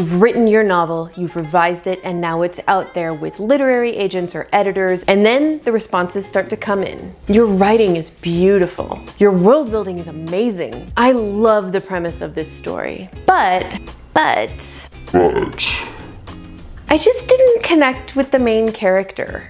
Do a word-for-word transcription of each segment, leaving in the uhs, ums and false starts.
You've written your novel, you've revised it, and now it's out there with literary agents or editors, and then the responses start to come in. Your writing is beautiful. Your world building is amazing. I love the premise of this story. But, but, But I just didn't connect with the main character.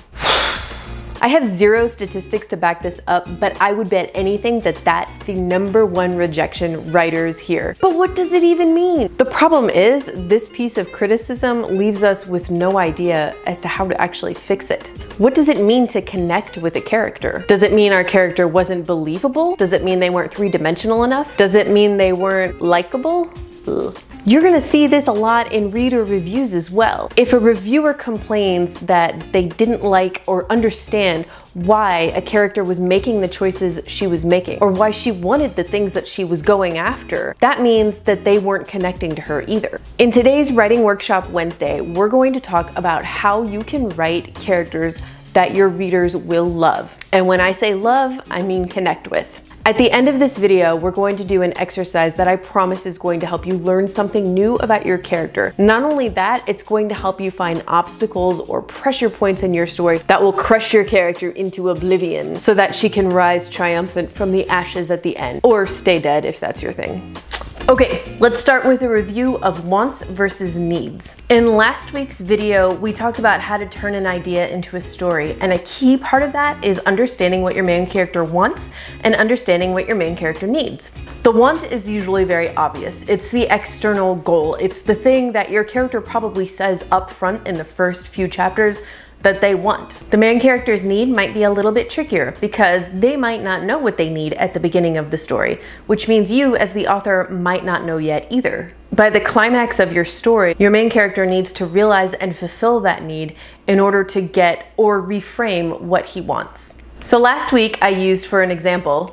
I have zero statistics to back this up, but I would bet anything that that's the number one rejection writers hear. But what does it even mean? The problem is, this piece of criticism leaves us with no idea as to how to actually fix it. What does it mean to connect with a character? Does it mean our character wasn't believable? Does it mean they weren't three-dimensional enough? Does it mean they weren't likable? Ugh. You're gonna see this a lot in reader reviews as well. If a reviewer complains that they didn't like or understand why a character was making the choices she was making, or why she wanted the things that she was going after, that means that they weren't connecting to her either. In today's Writing Workshop Wednesday, we're going to talk about how you can write characters that your readers will love. And when I say love, I mean connect with. At the end of this video, we're going to do an exercise that I promise is going to help you learn something new about your character. Not only that, it's going to help you find obstacles or pressure points in your story that will crush your character into oblivion so that she can rise triumphant from the ashes at the end, or stay dead if that's your thing. Okay, let's start with a review of wants versus needs. In last week's video, we talked about how to turn an idea into a story, and a key part of that is understanding what your main character wants and understanding what your main character needs. The want is usually very obvious. It's the external goal. It's the thing that your character probably says up front in the first few chapters that they want. The main character's need might be a little bit trickier because they might not know what they need at the beginning of the story, which means you as the author might not know yet either. By the climax of your story, your main character needs to realize and fulfill that need in order to get or reframe what he wants. So last week I used for an example,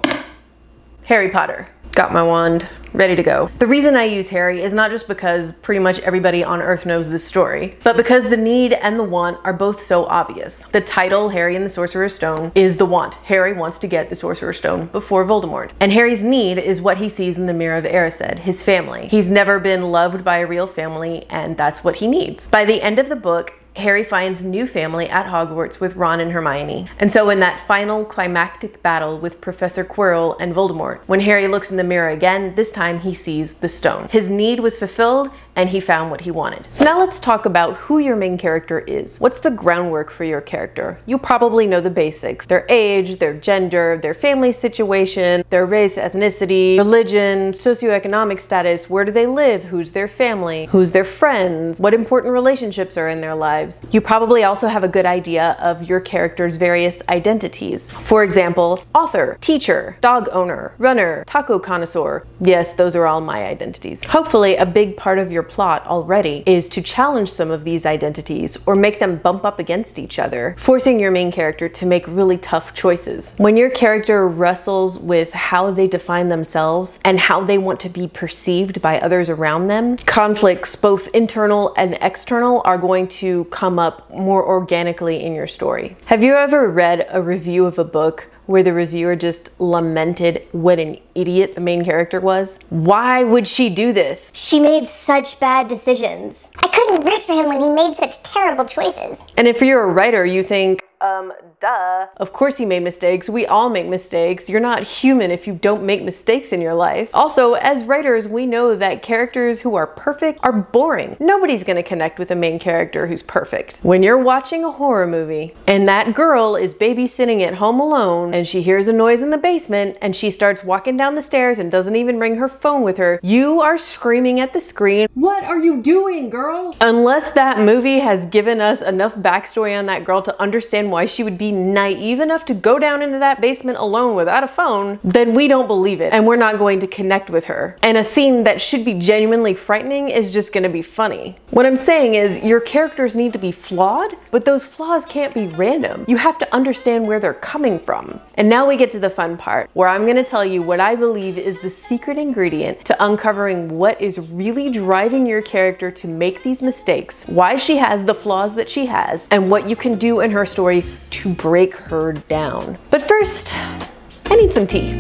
Harry Potter. Got my wand, ready to go. The reason I use Harry is not just because pretty much everybody on Earth knows this story, but because the need and the want are both so obvious. The title, Harry and the Sorcerer's Stone, is the want. Harry wants to get the Sorcerer's Stone before Voldemort. And Harry's need is what he sees in the Mirror of Erised, his family. He's never been loved by a real family, and that's what he needs. By the end of the book, Harry finds new family at Hogwarts with Ron and Hermione. And so in that final climactic battle with Professor Quirrell and Voldemort, when Harry looks in the mirror again, this time he sees the stone. His need was fulfilled and he found what he wanted. So now let's talk about who your main character is. What's the groundwork for your character? You probably know the basics. Their age, their gender, their family situation, their race, ethnicity, religion, socioeconomic status, where do they live, who's their family, who's their friends, what important relationships are in their lives. You probably also have a good idea of your character's various identities. For example, author, teacher, dog owner, runner, taco connoisseur. Yes, those are all my identities. Hopefully, a big part of your plot already is to challenge some of these identities or make them bump up against each other, forcing your main character to make really tough choices. When your character wrestles with how they define themselves and how they want to be perceived by others around them, conflicts, both internal and external, are going to come up more organically in your story. Have you ever read a review of a book where the reviewer just lamented what an idiot the main character was? Why would she do this? She made such bad decisions. I couldn't root for him when he made such terrible choices. And if you're a writer, you think, um, duh. Of course he made mistakes. We all make mistakes. You're not human if you don't make mistakes in your life. Also, as writers, we know that characters who are perfect are boring. Nobody's gonna connect with a main character who's perfect. When you're watching a horror movie and that girl is babysitting at home alone and she hears a noise in the basement and she starts walking down the stairs and doesn't even bring her phone with her, you are screaming at the screen, "What are you doing, girl?" Unless that movie has given us enough backstory on that girl to understand why she would be naive enough to go down into that basement alone without a phone, then we don't believe it and we're not going to connect with her. And a scene that should be genuinely frightening is just gonna be funny. What I'm saying is your characters need to be flawed, but those flaws can't be random. You have to understand where they're coming from. And now we get to the fun part, where I'm gonna tell you what I believe is the secret ingredient to uncovering what is really driving your character to make these mistakes, why she has the flaws that she has, and what you can do in her story to break her down. But first, I need some tea.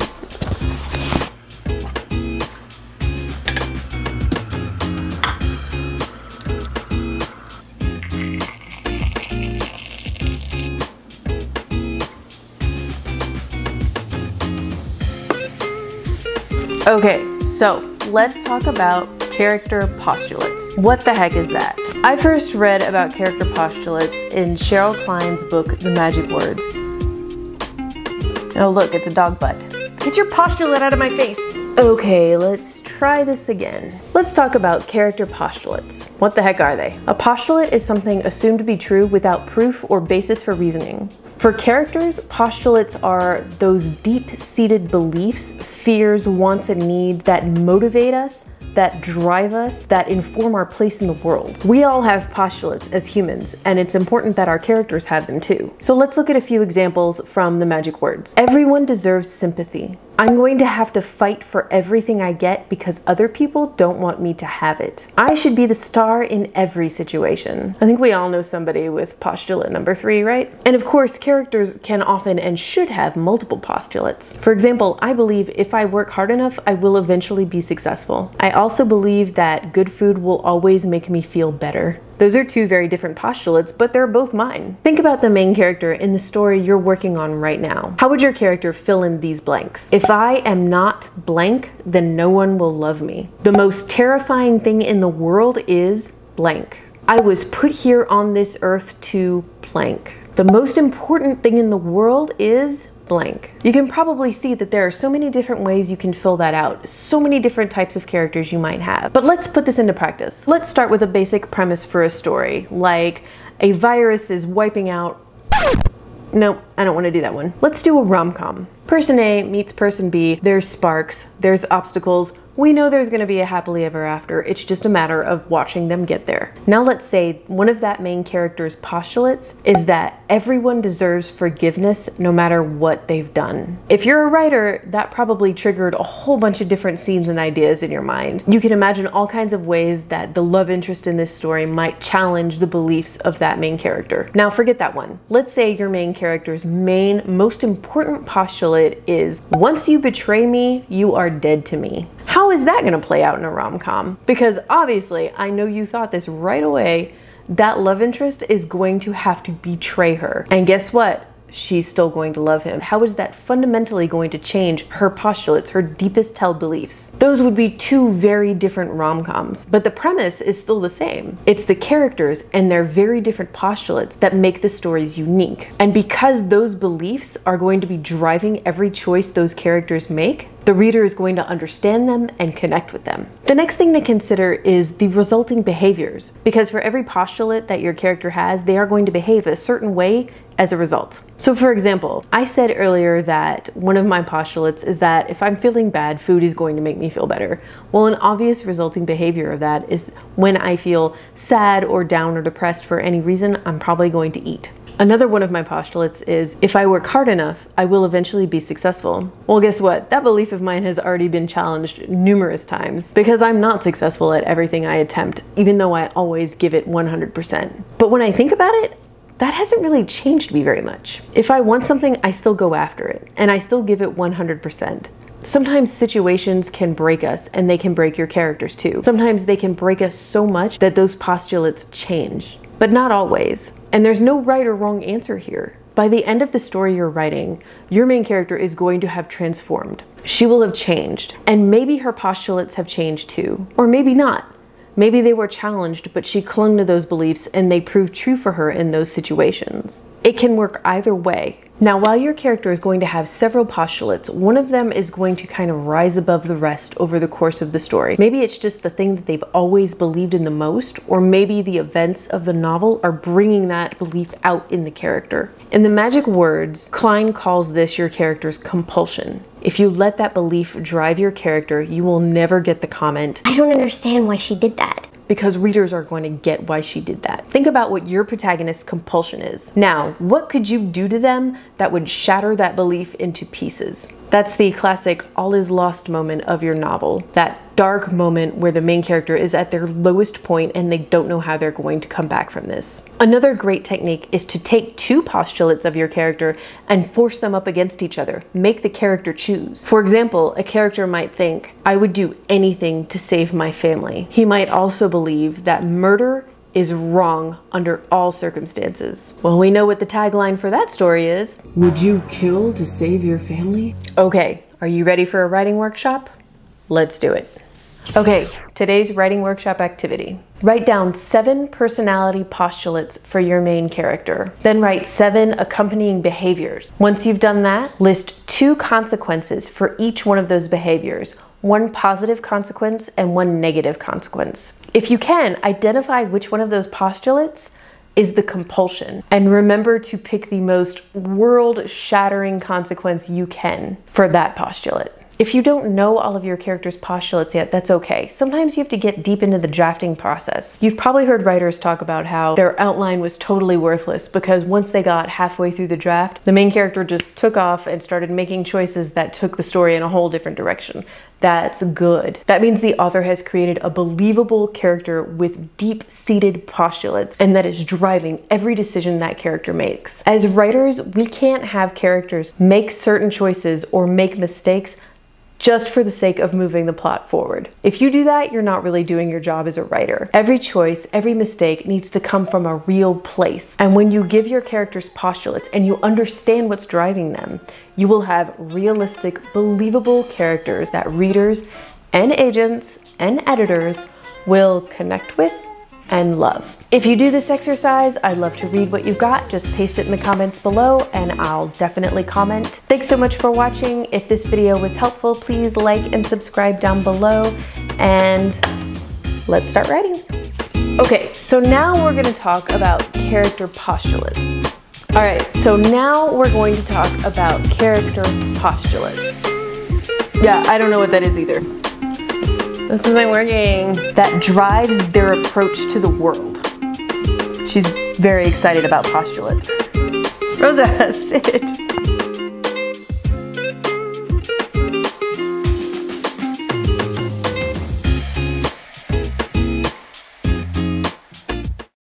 Okay, so let's talk about character postulates. What the heck is that? I first read about character postulates in Cheryl Klein's book, The Magic Words. Oh look, it's a dog butt. Get your postulate out of my face. Okay, let's try this again. Let's talk about character postulates. What the heck are they? A postulate is something assumed to be true without proof or basis for reasoning. For characters, postulates are those deep-seated beliefs, fears, wants, and needs that motivate us, that drive us, that inform our place in the world. We all have postulates as humans, and it's important that our characters have them too. So let's look at a few examples from The Magic Words. Everyone deserves sympathy. I'm going to have to fight for everything I get because other people don't want me to have it. I should be the star in every situation. I think we all know somebody with postulate number three, right? And of course, characters can often and should have multiple postulates. For example, I believe if I work hard enough, I will eventually be successful. I also believe that good food will always make me feel better. Those are two very different postulates, but they're both mine. Think about the main character in the story you're working on right now. How would your character fill in these blanks? If I am not blank, then no one will love me. The most terrifying thing in the world is blank. I was put here on this earth to blank. The most important thing in the world is blank. You can probably see that there are so many different ways you can fill that out, so many different types of characters you might have. But let's put this into practice. Let's start with a basic premise for a story, like a virus is wiping out... No, I don't want to do that one. Let's do a rom-com. Person A meets person B, there's sparks, there's obstacles. We know there's going to be a happily ever after. It's just a matter of watching them get there. Now let's say one of that main character's postulates is that everyone deserves forgiveness no matter what they've done. If you're a writer, that probably triggered a whole bunch of different scenes and ideas in your mind. You can imagine all kinds of ways that the love interest in this story might challenge the beliefs of that main character. Now forget that one. Let's say your main character's main, most important postulate is, once you betray me, you are dead to me. How is that gonna play out in a rom-com? Because obviously, I know you thought this right away, that love interest is going to have to betray her. And guess what? She's still going to love him. How is that fundamentally going to change her postulates, her deepest held beliefs? Those would be two very different rom-coms, but the premise is still the same. It's the characters and their very different postulates that make the stories unique. And because those beliefs are going to be driving every choice those characters make, the reader is going to understand them and connect with them. The next thing to consider is the resulting behaviors, because for every postulate that your character has, they are going to behave a certain way as a result. So for example, I said earlier that one of my postulates is that if I'm feeling bad, food is going to make me feel better. Well, an obvious resulting behavior of that is when I feel sad or down or depressed for any reason, I'm probably going to eat. Another one of my postulates is, if I work hard enough, I will eventually be successful. Well, guess what? That belief of mine has already been challenged numerous times because I'm not successful at everything I attempt, even though I always give it one hundred percent. But when I think about it, that hasn't really changed me very much. If I want something, I still go after it, and I still give it one hundred percent. Sometimes situations can break us, and they can break your characters too. Sometimes they can break us so much that those postulates change, but not always. And there's no right or wrong answer here. By the end of the story you're writing, your main character is going to have transformed. She will have changed, and maybe her postulates have changed too, or maybe not. Maybe they were challenged, but she clung to those beliefs and they proved true for her in those situations. It can work either way. Now, while your character is going to have several postulates, one of them is going to kind of rise above the rest over the course of the story. Maybe it's just the thing that they've always believed in the most, or maybe the events of the novel are bringing that belief out in the character. In The Magic Words, Klein calls this your character's compulsion. If you let that belief drive your character, you will never get the comment, I don't understand why she did that. Because readers are going to get why she did that. Think about what your protagonist's compulsion is. Now, what could you do to them that would shatter that belief into pieces? That's the classic all is lost moment of your novel. That dark moment where the main character is at their lowest point and they don't know how they're going to come back from this. Another great technique is to take two postulates of your character and force them up against each other. Make the character choose. For example, a character might think, I would do anything to save my family. He might also believe that murder is wrong under all circumstances. Well, we know what the tagline for that story is. Would you kill to save your family? Okay, are you ready for a writing workshop? Let's do it. Okay, today's writing workshop activity. Write down seven personality postulates for your main character. Then write seven accompanying behaviors. Once you've done that, list two consequences for each one of those behaviors. One positive consequence and one negative consequence. If you can, identify which one of those postulates is the compulsion. And remember to pick the most world-shattering consequence you can for that postulate. If you don't know all of your character's postulates yet, that's okay. Sometimes you have to get deep into the drafting process. You've probably heard writers talk about how their outline was totally worthless because once they got halfway through the draft, the main character just took off and started making choices that took the story in a whole different direction. That's good. That means the author has created a believable character with deep-seated postulates and that is driving every decision that character makes. As writers, we can't have characters make certain choices or make mistakes just for the sake of moving the plot forward. If you do that, you're not really doing your job as a writer. Every choice, every mistake needs to come from a real place. And when you give your characters postulates and you understand what's driving them, you will have realistic, believable characters that readers and agents and editors will connect with and love. If you do this exercise, I'd love to read what you've got. Just paste it in the comments below and I'll definitely comment. Thanks so much for watching. If this video was helpful, please like and subscribe down below and let's start writing. Okay, so now we're gonna talk about character postulates. All right, so now we're going to talk about character postulates. Yeah, I don't know what that is either. This isn't working. That drives their approach to the world. She's very excited about postulates. Rosa, sit.